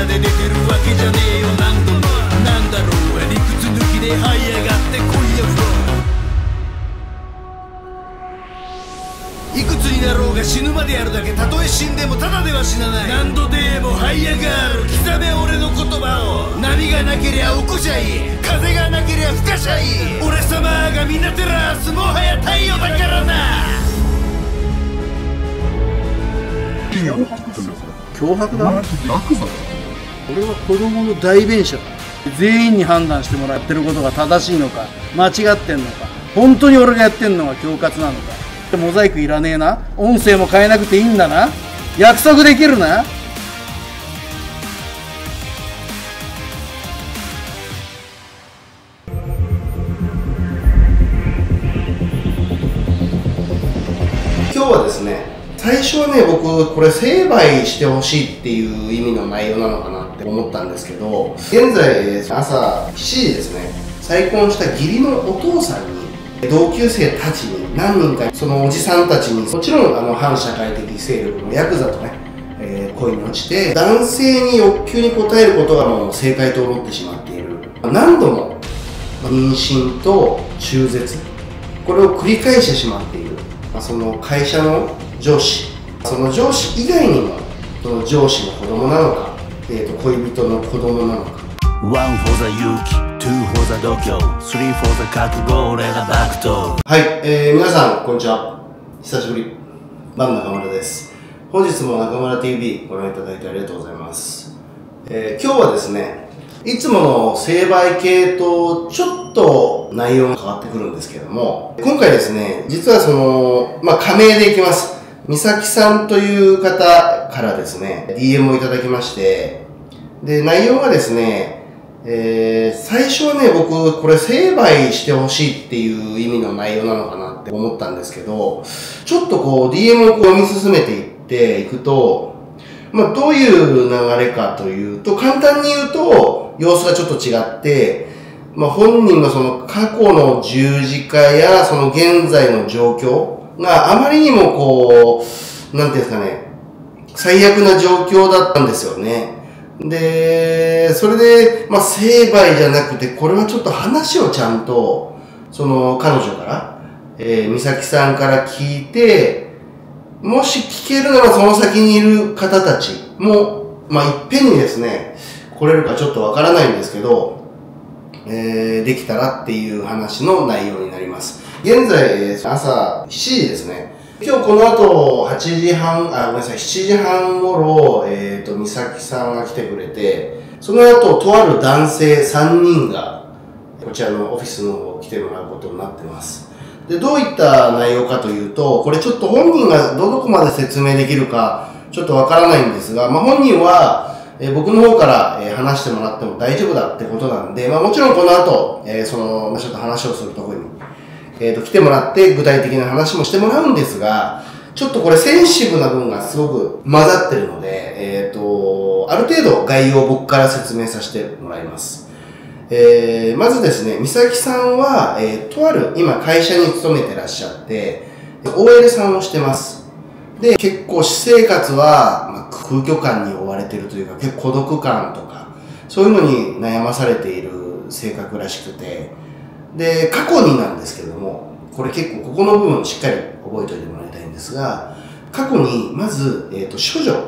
で出てるわけじゃねえよ何度も。なんだろう理屈抜きで這い上がってこいよフロー。いくつになろうが死ぬまでやるだけ。たとえ死んでもただでは死なない。何度でも這い上がる。刻め俺の言葉を。波がなけりゃ起こしゃいい。風がなけりゃ吹かしゃいい。俺様がみな照らすもはや太陽だからな。 脅迫だ。俺は子供の代弁者だ。全員に判断してもらってることが正しいのか間違ってんのか、本当に俺がやってんのが恐喝なのか。モザイクいらねえな。音声も変えなくていいんだな。約束できるな。 今日はですね、最初はね、僕これ成敗してほしいっていう意味の内容なのかなって思ったんですけど、現在朝7時ですね、再婚した義理のお父さんに同級生たちに何人か、そのおじさんたちにもちろん反社会的勢力のヤクザとね、恋に落ちて男性に欲求に応えることがもう正解と思ってしまっている。何度も妊娠と中絶、これを繰り返してしまっている。その会社の上司、その上司以外にもその上司の子供なのか、恋人の子供なのか。 One for the 勇気、2 for the 度胸、3 for the 覚悟、俺がバクト。 はい、皆さんこんにちは。久しぶり、バン中村です。本日も中村 TV ご覧いただいてありがとうございます。今日はですね、いつもの成敗系とちょっと内容が変わってくるんですけども、今回ですね、実はその、仮名でいきます。美咲さんという方からですね、DM をいただきまして、で、内容がですね、最初はね、僕、これ成敗してほしいっていう意味の内容なのかなって思ったんですけど、ちょっとこう、DM を読み進めていっていくと、どういう流れかというと、簡単に言うと、様子がちょっと違って、本人のその過去の十字架や、その現在の状況があまりにもこう、なんていうんですかね、最悪な状況だったんですよね。で、それで、成敗じゃなくて、これはちょっと話をちゃんと、その彼女から、美咲さんから聞いて、もし聞けるならその先にいる方たちも、いっぺんにですね、来れるかちょっとわからないんですけど、できたらっていう話の内容になります。現在、朝7時ですね。今日この後8時半、7時半頃、美咲さんが来てくれて、その後、とある男性3人が、こちらのオフィスの方来てもらうことになってます。で、どういった内容かというと、これちょっと本人がどこまで説明できるか、ちょっとわからないんですが、本人は、僕の方から、話してもらっても大丈夫だってことなんで、もちろんこの後、ちょっと話をするところに、来てもらって具体的な話もしてもらうんですが、ちょっとこれセンシティブな部分がすごく混ざってるので、ある程度概要を僕から説明させてもらいます。まずですね、美咲さんは、とある今会社に勤めてらっしゃって、OL さんをしてます。で、結構私生活は、空虚感に追われているというか、結構孤独感とか、そういうのに悩まされている性格らしくて、で、過去になんですけれども、これ結構ここの部分をしっかり覚えておいてもらいたいんですが、過去にまず、処女、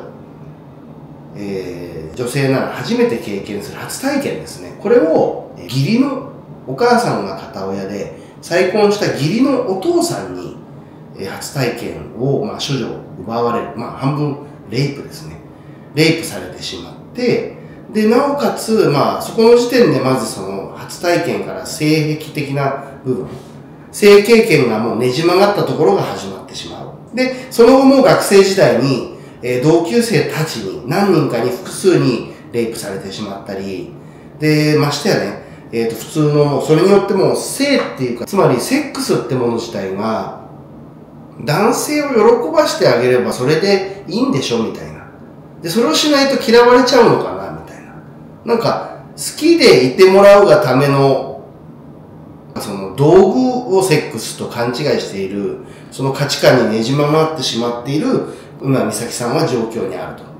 女性なら初めて経験する初体験ですね。これを義理のお母さんが片親で再婚した義理のお父さんに初体験を、処女を奪われる、半分レイプですね。レイプされてしまって、で、なおかつ、そこの時点でまずその初体験から性癖的な部分、性経験がもうねじ曲がったところが始まってしまう。で、その後も学生時代に、同級生たちに何人かに複数にレイプされてしまったり、で、ましてやね、普通のもうそれによっても性っていうか、つまりセックスってもの自体が、男性を喜ばしてあげればそれでいいんでしょみたいな。で、それをしないと嫌われちゃうのかなみたいな。なんか、好きでいてもらうがための、その道具をセックスと勘違いしている、その価値観にねじ曲がってしまっている、今、美咲さんは状況にあると。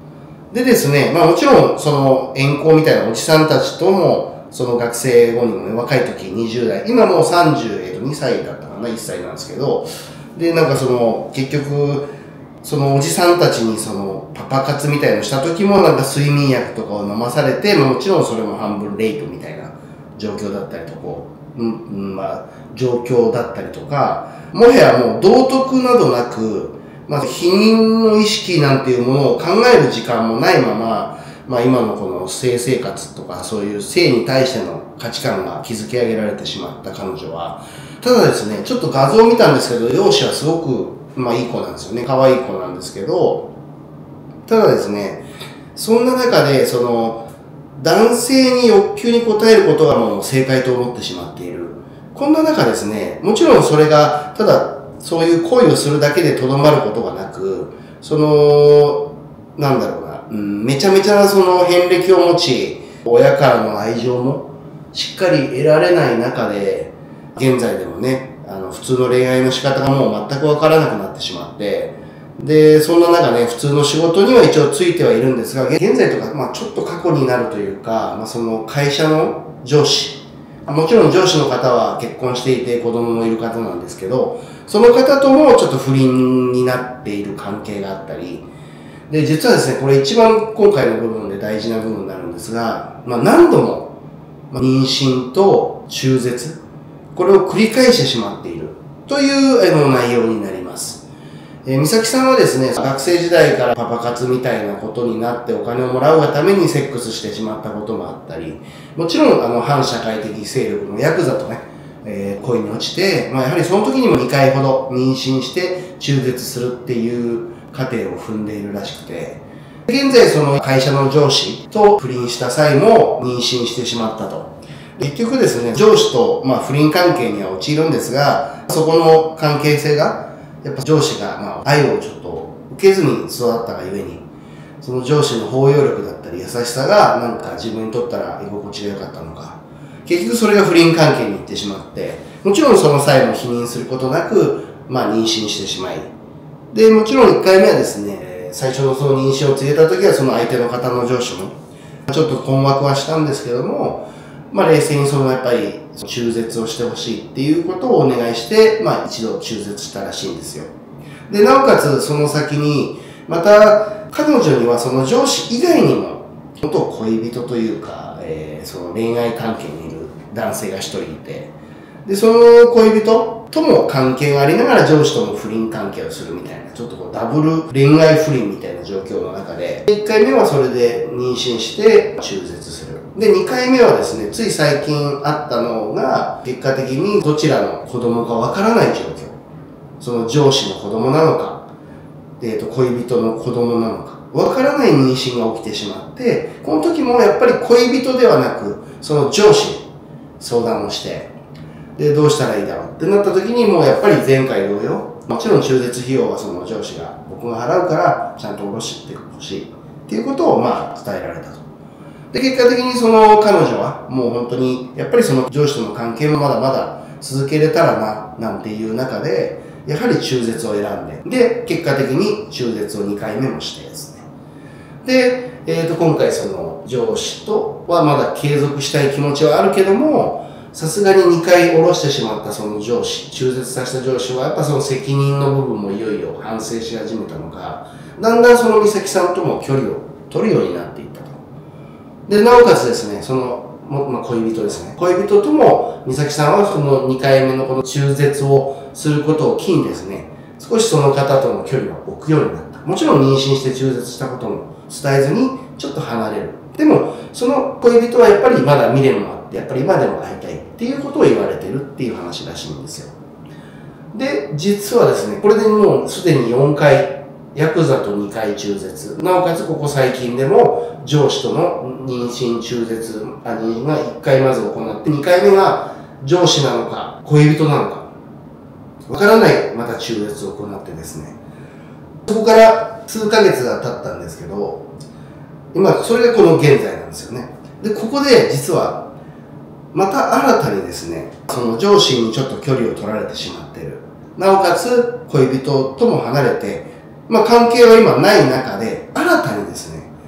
でですね、もちろん、その、遠行みたいなおじさんたちとも、その学生後にもね、若い時20代、今もう32歳だったかな、1歳なんですけど、で、なんかその、結局、そのおじさんたちにその、パパ活みたいのした時もなんか睡眠薬とかを飲まされて、もちろんそれも半分レイプみたいな状況だったりとか、状況だったりとか、もはやもう道徳などなく、否認の意識なんていうものを考える時間もないまま、今のこの性生活とかそういう性に対しての価値観が築き上げられてしまった彼女は、ただですね、ちょっと画像を見たんですけど、容姿はすごく、いい子なんですよね。可愛い子なんですけど、ただですね、そんな中で、その、男性に欲求に応えることがもう正解と思ってしまっている。こんな中ですね、もちろんそれが、ただ、そういう行為をするだけでとどまることがなく、その、なんだろうな、めちゃめちゃなその遍歴を持ち、親からの愛情もしっかり得られない中で、現在でもね、普通の恋愛の仕方がもう全くわからなくなってしまって、で、そんな中ね、普通の仕事には一応ついてはいるんですが、現在とか、ちょっと過去になるというか、その会社の上司、もちろん上司の方は結婚していて子供もいる方なんですけど、その方ともちょっと不倫になっている関係があったり、で、実はですね、これ一番今回の部分で大事な部分になるんですが、何度も妊娠と中絶、これを繰り返してしまっているという内容になります。美咲さんはですね、学生時代からパパ活みたいなことになってお金をもらうがためにセックスしてしまったこともあったり、もちろん反社会的勢力のヤクザとね、恋に落ちて、やはりその時にも2回ほど妊娠して中絶するっていう過程を踏んでいるらしくて、現在その会社の上司と不倫した際も妊娠してしまったと。結局ですね、上司と不倫関係には陥るんですが、そこの関係性が、やっぱ上司が愛をちょっと受けずに育ったがゆえに、その上司の包容力だったり優しさがなんか自分にとったら居心地が良かったのか、結局それが不倫関係に行ってしまって、もちろんその際も否認することなく、妊娠してしまい、で、もちろん1回目はですね、最初のその妊娠を告げた時はその相手の方の上司もちょっと困惑はしたんですけども、冷静にそのやっぱり中絶をしてほしいっていうことをお願いして、一度中絶したらしいんですよ。で、なおかつその先に、また彼女にはその上司以外にも、元恋人というか、その恋愛関係にいる男性が一人いて、で、その恋人とも関係がありながら上司とも不倫関係をするみたいな、ちょっとこうダブル恋愛不倫みたいな状況の中で、1回目はそれで妊娠して中絶する。で、2回目はですね、つい最近あったのが、結果的にどちらの子供かわからない状況。その上司の子供なのか、恋人の子供なのか、わからない妊娠が起きてしまって、この時もやっぱり恋人ではなく、その上司に相談をして、で、どうしたらいいだろうってなった時にもうやっぱり前回同様、もちろん中絶費用はその上司が僕が払うからちゃんと下ろしてほしいっていうことを伝えられたと。で、結果的にその彼女はもう本当にやっぱりその上司との関係もまだまだ続けれたらな、なんていう中で、やはり中絶を選んで、で、結果的に中絶を2回目もしてですね。で、今回その上司とはまだ継続したい気持ちはあるけども、さすがに2回下ろしてしまったその上司、中絶させた上司はやっぱその責任の部分もいよいよ反省し始めたのか、だんだんその美咲さんとも距離を取るようになっていったと。で、なおかつですね、その、恋人ですね。恋人とも美咲さんはその2回目のこの中絶をすることを機にですね、少しその方との距離を置くようになった。もちろん妊娠して中絶したことも伝えずにちょっと離れる。でも、その恋人はやっぱりまだ未練もあって、やっぱり今でも会いたいっていうことを言われてるっていう話らしいんですよ。で、実はですね、これでもうすでに4回、ヤクザと2回中絶。なおかつここ最近でも上司との妊娠中絶、妊娠が1回まず行って、2回目が上司なのか、恋人なのか、わからないまた中絶を行ってですね。そこから数ヶ月が経ったんですけど、今、それがこの現在なんですよね。で、ここで実は、また新たにですね、その上司にちょっと距離を取られてしまっている。なおかつ、恋人とも離れて、関係は今ない中で、新たにですね、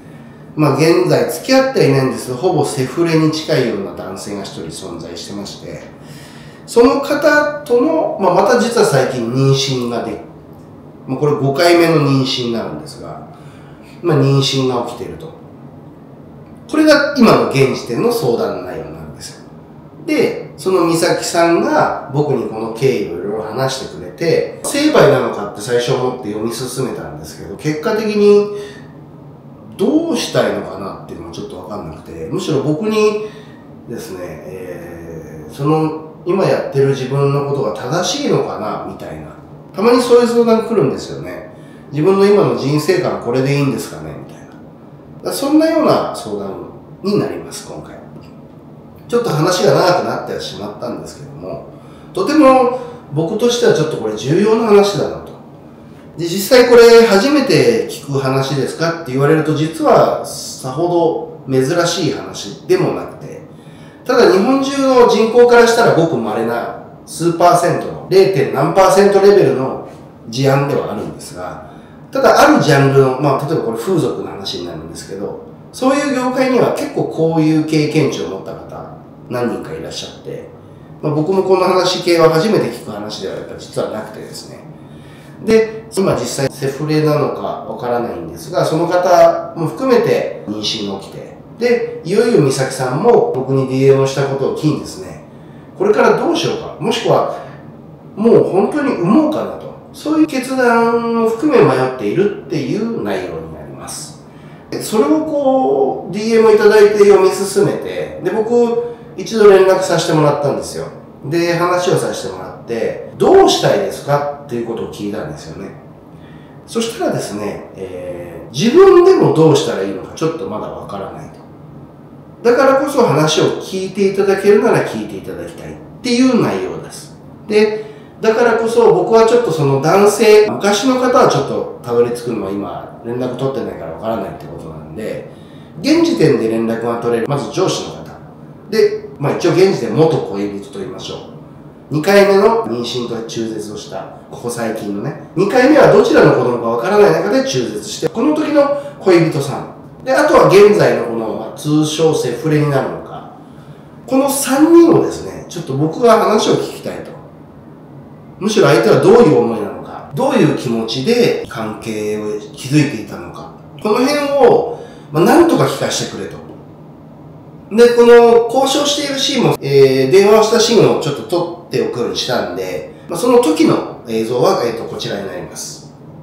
現在付き合ってはいないんですけど、ほぼセフレに近いような男性が一人存在してまして、その方との、また実は最近妊娠がで、これ5回目の妊娠になるんですが、妊娠が起きていると。これが今の現時点の相談内容なんですよ。で、その美咲さんが僕にこの経緯をいろいろ話してくれて、成敗なのかって最初思って読み進めたんですけど、結果的にどうしたいのかなっていうのもちょっとわかんなくて、むしろ僕にですね、その今やってる自分のことが正しいのかなみたいな。たまにそういう相談来るんですよね。自分の今の人生観これでいいんですかねみたいな。そんなような相談になります、今回。ちょっと話が長くなってしまったんですけども、とても僕としてはちょっとこれ重要な話だなと。で、実際これ初めて聞く話ですかって言われると、実はさほど珍しい話でもなくて、ただ日本中の人口からしたらごく稀な数パーセントの 0. 何パーセントレベルの事案ではあるんですが、ただあるジャンルの、例えばこれ風俗の話になるんですけど、そういう業界には結構こういう経験値を持った方何人かいらっしゃって、僕もこの話系は初めて聞く話では実はなくてですね。で、今実際セフレなのかわからないんですが、その方も含めて妊娠が起きて、で、いよいよ美咲さんも僕に DM をしたことを機にですね、これからどうしようか、もしくはもう本当に産もうかなと、そういう決断を含め迷っているっていう内容になります。それをこう DM をいただいて読み進めて、で、僕一度連絡させてもらったんですよ。で、話をさせてもらって、どうしたいですかっていうことを聞いたんですよね。そしたらですね、自分でもどうしたらいいのかちょっとまだわからないと。だからこそ話を聞いていただけるなら聞いていただきたいっていう内容です。で、だからこそ僕はちょっとその男性、昔の方はちょっとたどり着くのは今連絡取ってないからわからないってことなんで、現時点で連絡が取れる、まず上司の方。で、一応現時点元恋人と言いましょう。2回目の妊娠と中絶をした、ここ最近のね。2回目はどちらの子供かわからない中で中絶して、この時の恋人さん。で、あとは現在のこの、通称セフレになるのか。この3人をですね、ちょっと僕が話を聞きたいと。むしろ相手はどういう思いなのか、どういう気持ちで関係を築いていたのか。この辺を、なんとか聞かせてくれと。で、この交渉しているシーンも、電話をしたシーンをちょっと撮っておくようにしたんで、その時の映像は、こちらになります。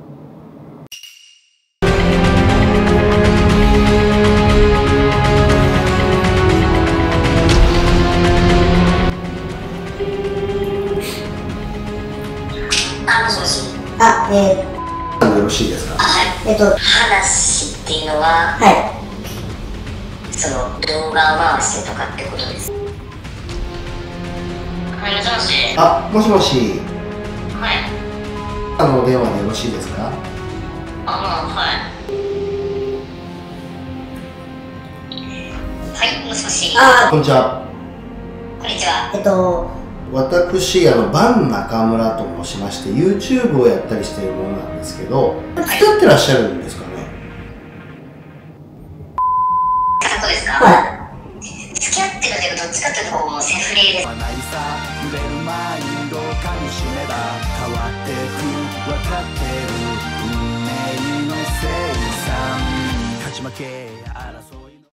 もしもし。 よろしいですか？ はい。話っていうのは、はい。その動画を回してとかってことです。はい、もしもし。 もしもし。 はい。 お電話でよろしいですか？ はい。はい、もしもし。 こんにちは。 こんにちは。 私、バン中村と申しまして、YouTube をやったりしているものなんですけど、付き合ってらっしゃるんですかね？ そうですか？はい。付き合ってるけど、どっちかっていうと、もうセフレです。 揺れるマインドをかみしめば変わってく、分かってる運命のせいさ、勝ち負け争い